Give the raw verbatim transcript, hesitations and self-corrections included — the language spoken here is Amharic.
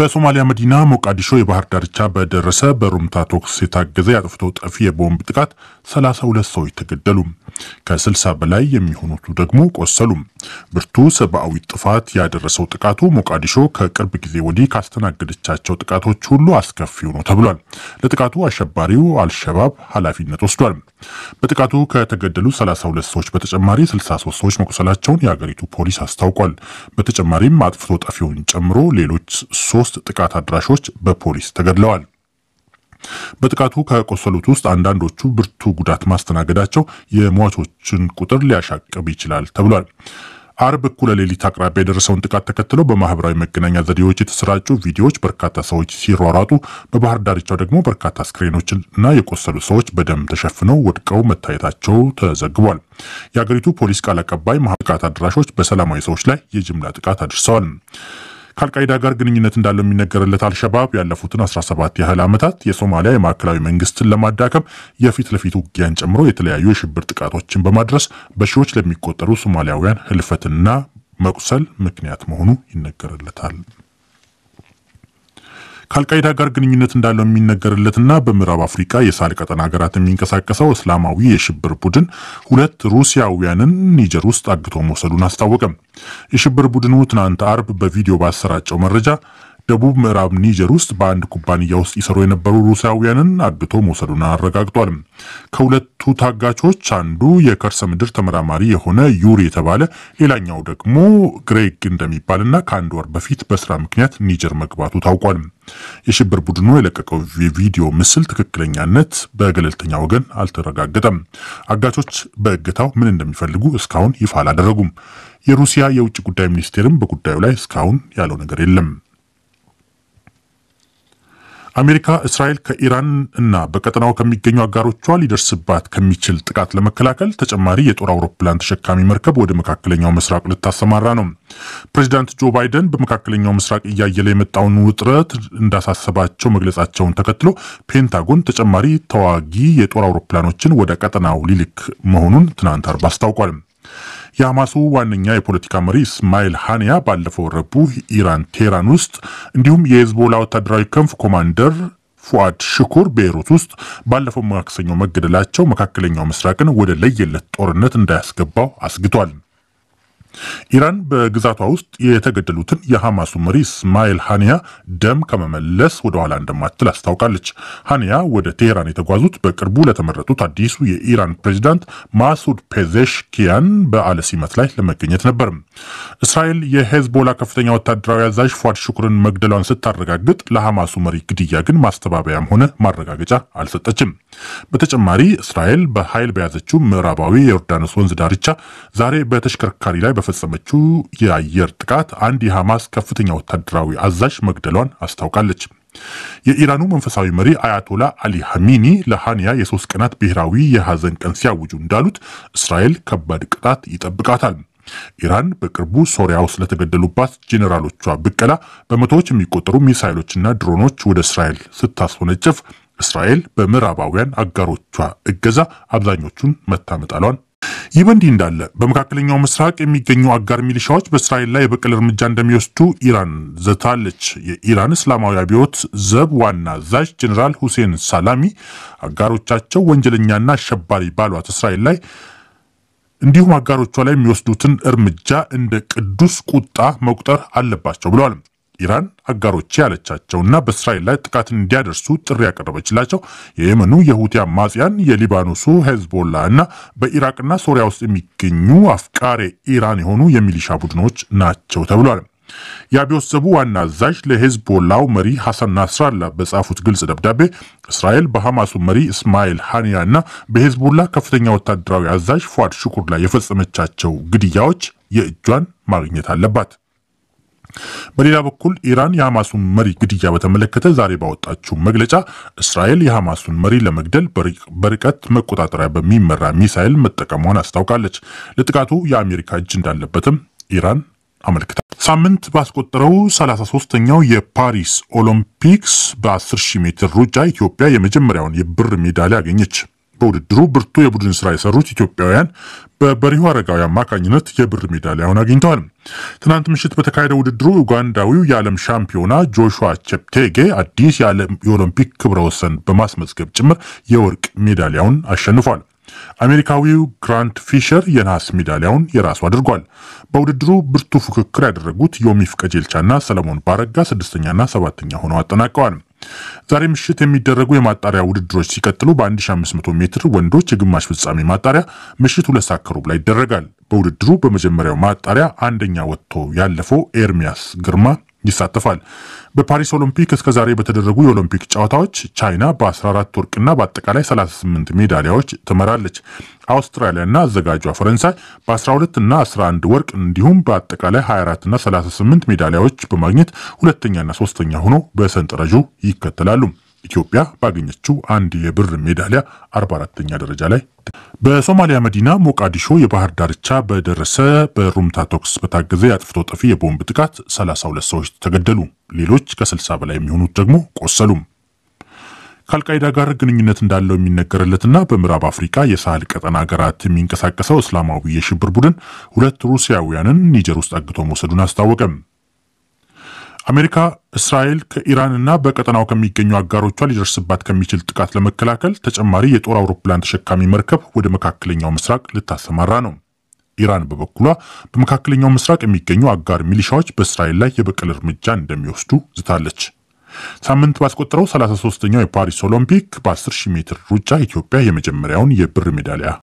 በሶማሊያ መዲና ሞቃዲሾ የባህር ዳርቻ በደረሰ በሩምታ ቶክስ የታገዘ ያጥፍቶ ጠፊ የቦምብ ጥቃት ሰላሳ ሁለት ሰዎች ተገደሉ። ከስልሳ በላይ የሚሆኑት ደግሞ ቆሰሉ። ብርቱ ሰብአዊ ጥፋት ያደረሰው ጥቃቱ ሞቃዲሾ ከቅርብ ጊዜ ወዲህ ካስተናገደቻቸው ጥቃቶች ሁሉ አስከፊው ነው ተብሏል። ለጥቃቱ አሸባሪው አልሸባብ ኃላፊነት ወስዷል። በጥቃቱ ከተገደሉ ሰላሳ ሁለት ሰዎች በተጨማሪ ስልሳ ሶስት ሰዎች መቁሰላቸውን የሀገሪቱ ፖሊስ አስታውቋል። በተጨማሪም አጥፍቶ ጠፊውን ጨምሮ ሌሎች ሶስት ጥቃት አድራሾች በፖሊስ ተገድለዋል። በጥቃቱ ከቆሰሉት ውስጥ አንዳንዶቹ ብርቱ ጉዳት ማስተናገዳቸው የሟቾችን ቁጥር ሊያሻቅብ ይችላል ተብሏል። አርብ እኩለ ሌሊት አቅራቢያ የደረሰውን ጥቃት ተከትሎ በማህበራዊ መገናኛ ዘዴዎች የተሰራጩ ቪዲዮዎች በርካታ ሰዎች ሲሯሯጡ፣ በባህር ዳርቻው ደግሞ በርካታ አስክሬኖችና የቆሰሉ ሰዎች በደም ተሸፍነው ወድቀው መታየታቸው ተዘግቧል። የሀገሪቱ ፖሊስ ቃል አቀባይ ጥቃት አድራሾች በሰላማዊ ሰዎች ላይ የጅምላ ጥቃት አድርሰዋል። ከአልቃይዳ ጋር ግንኙነት እንዳለው የሚነገርለት አልሸባብ ያለፉትን አስራ ሰባት ያህል ዓመታት የሶማሊያ የማዕከላዊ መንግስትን ለማዳከም የፊት ለፊት ውጊያን ጨምሮ የተለያዩ የሽብር ጥቃቶችን በማድረስ በሺዎች ለሚቆጠሩ ሶማሊያውያን ህልፈትና መቁሰል ምክንያት መሆኑ ይነገርለታል። ከአልቃይዳ ጋር ግንኙነት እንዳለው የሚነገርለትና በምዕራብ አፍሪካ የሳህል ቀጠና ሀገራት የሚንቀሳቀሰው እስላማዊ የሽብር ቡድን ሁለት ሩሲያውያንን ኒጀር ውስጥ አግቶ መውሰዱን አስታወቀ። የሽብር ቡድኑ ትናንት አርብ በቪዲዮ ባሰራጨው መረጃ ደቡብ ምዕራብ ኒጀር ውስጥ በአንድ ኩባንያ ውስጥ ይሰሩ የነበሩ ሩሲያውያንን አግቶ መውሰዱን አረጋግጧል። ከሁለቱ ታጋቾች አንዱ የከርሰ ምድር ተመራማሪ የሆነ ዩሪ የተባለ፣ ሌላኛው ደግሞ ግሬግ እንደሚባልና ከአንድ ወር በፊት በስራ ምክንያት ኒጀር መግባቱ ታውቋል። የሽብር ቡድኑ የለቀቀው የቪዲዮ ምስል ትክክለኛነት በገለልተኛ ወገን አልተረጋገጠም። አጋቾች በእገታው ምን እንደሚፈልጉ እስካሁን ይፋ አላደረጉም። የሩሲያ የውጭ ጉዳይ ሚኒስቴርም በጉዳዩ ላይ እስካሁን ያለው ነገር የለም። አሜሪካ እስራኤል ከኢራን እና በቀጠናው ከሚገኙ አጋሮቿ ሊደርስባት ከሚችል ጥቃት ለመከላከል ተጨማሪ የጦር አውሮፕላን ተሸካሚ መርከብ ወደ መካከለኛው ምስራቅ ልታሰማራ ነው። ፕሬዚዳንት ጆ ባይደን በመካከለኛው ምስራቅ እያየለ የመጣውን ውጥረት እንዳሳሰባቸው መግለጻቸውን ተከትሎ ፔንታጎን ተጨማሪ ተዋጊ የጦር አውሮፕላኖችን ወደ ቀጠናው ሊልክ መሆኑን ትናንት አርብ አስታውቋል። የሐማሱ ዋነኛ የፖለቲካ መሪ እስማኤል ሃኒያ ባለፈው ረቡዕ ኢራን ቴህራን ውስጥ እንዲሁም የሄዝቦላ ወታደራዊ ክንፍ ኮማንደር ፉአድ ሽኩር ቤይሩት ውስጥ ባለፈው ማክሰኞ መገደላቸው መካከለኛው ምስራቅን ወደ ለየለት ጦርነት እንዳያስገባው አስግቷል። ኢራን በግዛቷ ውስጥ የተገደሉትን የሐማሱ መሪ እስማኤል ሃኒያ ደም ከመመለስ ወደ ኋላ እንደማትል አስታውቃለች። ሃኒያ ወደ ቴህራን የተጓዙት በቅርቡ ለተመረጡት አዲሱ የኢራን ፕሬዝዳንት ማሱድ ፔዜሽኪያን በዓለ ሲመት ላይ ለመገኘት ነበር። እስራኤል የሄዝቦላ ከፍተኛ ወታደራዊ አዛዥ ፉአድ ሽኩርን መግደሏን ስታረጋግጥ ለሐማሱ መሪ ግድያ ግን ማስተባበያም ሆነ ማረጋገጫ አልሰጠችም። በተጨማሪ እስራኤል በኃይል በያዘችው ምዕራባዊ የዮርዳኖስ ወንዝ ዳርቻ ዛሬ በተሽከርካሪ ላይ በፈጸመችው የአየር ጥቃት አንድ የሐማስ ከፍተኛ ወታደራዊ አዛዥ መግደሏን አስታውቃለች። የኢራኑ መንፈሳዊ መሪ አያቶላ አሊ ሐሚኒ ለሃኒያ የሶስት ቀናት ብሔራዊ የሐዘን ቀን ሲያውጁ እንዳሉት እስራኤል ከባድ ቅጣት ይጠብቃታል። ኢራን በቅርቡ ሶሪያ ውስጥ ለተገደሉባት ጄኔራሎቿ ብቀላ በመቶዎች የሚቆጠሩ ሚሳይሎችና ድሮኖች ወደ እስራኤል ስታስወነጭፍ እስራኤል በምዕራባውያን አጋሮቿ እገዛ አብዛኞቹን መታመጣሏን ይህ በእንዲህ እንዳለ በመካከለኛው ምስራቅ የሚገኙ አጋር ሚሊሻዎች በእስራኤል ላይ የበቀል እርምጃ እንደሚወስዱ ኢራን ዘታለች። የኢራን እስላማዊ አብዮት ዘብ ዋና አዛዥ ጀነራል ሁሴን ሳላሚ አጋሮቻቸው ወንጀለኛና አሸባሪ ባሏት እስራኤል ላይ እንዲሁም አጋሮቿ ላይ የሚወስዱትን እርምጃ እንደ ቅዱስ ቁጣ መቁጠር አለባቸው ብለዋል። ኢራን አጋሮች ያለቻቸውና በእስራኤል ላይ ጥቃት እንዲያደርሱ ጥሪ ያቀረበችላቸው የየመኑ የሁቲ አማጽያን፣ የሊባኖሱ ሄዝቦላ እና በኢራቅና ሶሪያ ውስጥ የሚገኙ አፍቃሪ ኢራን የሆኑ የሚሊሻ ቡድኖች ናቸው ተብሏል። የአብዮት ዘቡ ዋና አዛዥ ለሄዝቦላው መሪ ሐሰን ናስራላ በጻፉት ግልጽ ደብዳቤ እስራኤል በሐማሱ መሪ እስማኤል ሃኒያ እና በሄዝቦላ ከፍተኛ ወታደራዊ አዛዥ ፉአድ ሽኩር ላይ የፈጸመቻቸው ግድያዎች የእጇን ማግኘት አለባት። በሌላ በኩል ኢራን የሐማሱን መሪ ግድያ በተመለከተ ዛሬ ባወጣችው መግለጫ እስራኤል የሐማሱን መሪ ለመግደል በርቀት መቆጣጠሪያ በሚመራ ሚሳኤል መጠቀሟን አስታውቃለች። ለጥቃቱ የአሜሪካ እጅ እንዳለበትም ኢራን አመልክታለች። ሳምንት ባስቆጠረው ሰላሳ ሶስተኛው የፓሪስ ኦሎምፒክስ በአስር ሺህ ሜትር ሩጫ ኢትዮጵያ የመጀመሪያውን የብር ሜዳሊያ አገኘች። በውድድሩ ብርቱ የቡድን ስራ የሰሩት ኢትዮጵያውያን በበሪሁ አረጋዊ አማካኝነት የብር ሜዳሊያውን አግኝተዋል። ትናንት ምሽት በተካሄደው ውድድሩ ኡጋንዳዊው የዓለም ሻምፒዮና ጆሹዋ ቼፕቴጌ አዲስ የዓለም የኦሎምፒክ ክብረ ወሰን በማስመዝገብ ጭምር የወርቅ ሜዳሊያውን አሸንፏል። አሜሪካዊው ግራንት ፊሸር የነሐስ ሜዳሊያውን የራሱ አድርጓል። በውድድሩ ብርቱ ፉክክር ያደረጉት ዮሚፍ ቀጀልቻና ሰለሞን ባረጋ ስድስተኛና ሰባተኛ ሆነው አጠናቀዋል። ዛሬ ምሽት የሚደረጉ የማጣሪያ ውድድሮች ሲቀጥሉ በ1500 ሜትር ወንዶች የግማሽ ፍጻሜ ማጣሪያ ምሽት ሁለት ሰዓት ከሩብ ላይ ይደረጋል። በውድድሩ በመጀመሪያው ማጣሪያ አንደኛ ወጥቶ ያለፈው ኤርሚያስ ግርማ ይሳተፋል። በፓሪስ ኦሎምፒክ እስከዛሬ በተደረጉ የኦሎምፒክ ጨዋታዎች ቻይና በ14 ወርቅና በአጠቃላይ ሰላሳ ስምንት ሜዳሊያዎች ትመራለች። አውስትራሊያና አዘጋጇ ፈረንሳይ በ12 እና አስራ አንድ ወርቅ እንዲሁም በአጠቃላይ ሃያ አራት እና ሰላሳ ስምንት ሜዳሊያዎች በማግኘት ሁለተኛና ሶስተኛ ሆኖ በሰንጠረዡ ይከተላሉ። ኢትዮጵያ ባገኘችው አንድ የብር ሜዳሊያ አርባ አራተኛ ደረጃ ላይ። በሶማሊያ መዲና ሞቃዲሾ የባህር ዳርቻ በደረሰ በሩምታ ተኩስ በታገዘ የአጥፍቶ ጠፊ የቦምብ ጥቃት ሰላሳ ሁለት ሰዎች ተገደሉ። ሌሎች ከስልሳ በላይ የሚሆኑት ደግሞ ቆሰሉ። ከአልቃይዳ ጋር ግንኙነት እንዳለው የሚነገርለትና በምዕራብ አፍሪካ የሳህል ቀጠና ሀገራት የሚንቀሳቀሰው እስላማዊ የሽብር ቡድን ሁለት ሩሲያውያንን ኒጀር ውስጥ አግቶ መውሰዱን አስታወቀ። አሜሪካ እስራኤል ከኢራንና በቀጠናው ከሚገኙ አጋሮቿ ሊደርስባት ከሚችል ጥቃት ለመከላከል ተጨማሪ የጦር አውሮፕላን ተሸካሚ መርከብ ወደ መካከለኛው ምስራቅ ልታሰማራ ነው። ኢራን በበኩሏ በመካከለኛው ምስራቅ የሚገኙ አጋር ሚሊሻዎች በእስራኤል ላይ የበቀል እርምጃ እንደሚወስዱ ዝታለች። ሳምንት ባስቆጠረው ሰላሳ ሶስተኛው የፓሪስ ኦሎምፒክ በ10 ሺህ ሜትር ሩጫ ኢትዮጵያ የመጀመሪያውን የብር ሜዳሊያ